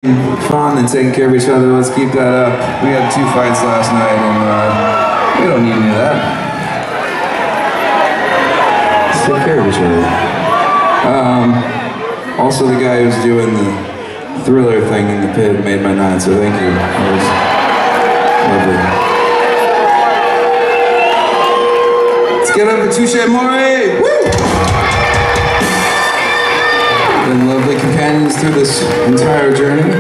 fun and taking care of each other. Let's keep that up. We had 2 fights last night, and we don't need any of that. Let's take care of each other. Also, the guy who's doing the Thriller thing in the pit made my night, so thank you. That was lovely. Let's get up for Touche Amore! Woo! Been lovely companions through this entire journey.